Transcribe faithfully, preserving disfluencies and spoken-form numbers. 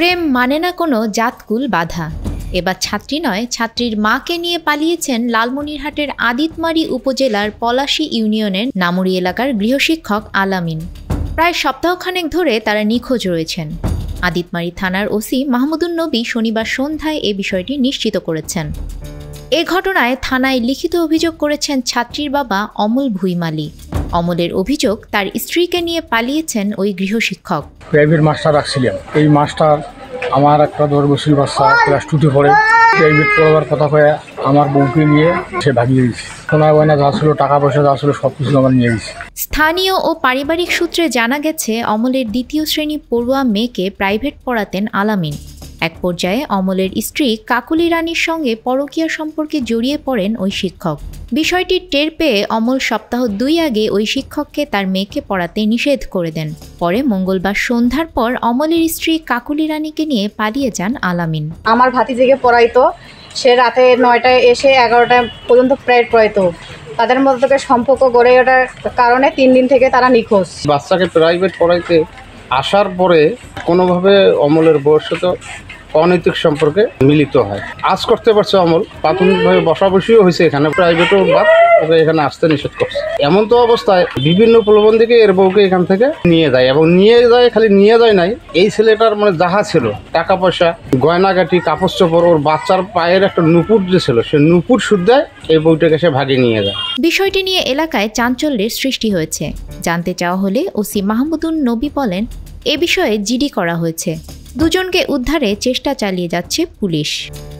প্রেম মানে না কোনো জাতকুল বাধা। এবার ছাত্রী নয়, ছাত্রীর মাকে নিয়ে পালিয়েছেন লালমনিরহাটের আদিতমারী উপজেলার পলাশী ইউনিয়নের নামুরি এলাকার গৃহশিক্ষক আলামিন। প্রায় সপ্তাহখানেক ধরে তারা নিখোঁজ রয়েছেন। আদিতমারী থানার ওসি মাহমুদুন নবী শনিবার সন্ধ্যায় এ বিষয়টি নিশ্চিত করেছেন। এ ঘটনায় থানায় লিখিত অভিযোগ করেছেন ছাত্রীর বাবা অমল ভুইমালী। অমলের অভিযোগ, তার স্ত্রীকে নিয়ে পালিয়েছেন ওই গৃহশিক্ষক। প্রাইভেট মাস্টার রাখছিলাম। এই মাস্টার আমার একটা দশ বছর বাচ্চা ক্লাস টুতে পড়ে, প্রাইভেট পড়াবার কথা কয়ে আমার বউকে নিয়ে সে ভাগিয়ে দিয়েছে। সোনা গয়না যা ছিল, টাকা পয়সা যা ছিল, সব কিছু আমার নিয়ে গেছে। স্থানীয় ও পারিবারিক সূত্রে জানা গেছে, অমলের দ্বিতীয় শ্রেণী পড়ুয়া মেয়েকে প্রাইভেট পড়াতেন আলামিন। এক পর্যায়ে অমলের স্ত্রী কাকুলি রানীর সঙ্গে পরকীয়া সম্পর্কে জড়িয়ে পড়েন ওই শিক্ষক। বিষয়টি টের পেয়ে অমল সপ্তাহ দুই আগে ওই শিক্ষককে তার মেয়েকে পড়াতে নিষেধ করে দেন। পরে মঙ্গলবার সন্ধ্যার পর অমলের স্ত্রী কাকুলি রানীকে নিয়ে পালিয়ে যান আলামিন। আমার ভাতিজিকে পড়াইতো, সে রাতে নয়টায় এসে এগারোটা পর্যন্ত প্রাইভেট পড়াইতো। তাদের মধ্যে সম্পর্ক গড়ে ওঠার কারণে তিন দিন থেকে তারা নিখোঁজ। বাচ্চাকে প্রাইভেট পড়াইতে আসার পরে কোনোভাবে অমলের বউয়ের সাথে অনৈতিক সম্পর্কে মিলিত হয়। আজ করতে পারছে অমল, প্রাথমিকভাবে বসাবসিও হয়েছে, এখানে প্রাইভেটও বাদ, ওকে এখানে আসতে নিষেধ করছে। এমন তো অবস্থায় বিভিন্ন প্রলোভনদিকে এর বউকে এখান থেকে নিয়ে যায়, এবং নিয়ে যায় খালি নিয়ে যায় নাই, এই ছেলেটার মানে যাহা ছিল টাকা পয়সা, গয়নাগাটি, কাপড় চোপড়, ওর বাচ্চার পায়ের একটা নুপুর যে ছিল, সে নুপুর শুদ্ধায় এই বউটাকে সে ভাগিয়ে নিয়ে যায়। বিষয়টি নিয়ে এলাকায় চাঞ্চল্যের সৃষ্টি হয়েছে। জানতে চাওয়া হলে ওসি মাহমুদুন নবী বলেন, এ বিষয়ে জিডি করা হয়েছে। দুজনকে উদ্ধারে চেষ্টা চালিয়ে যাচ্ছে পুলিশ।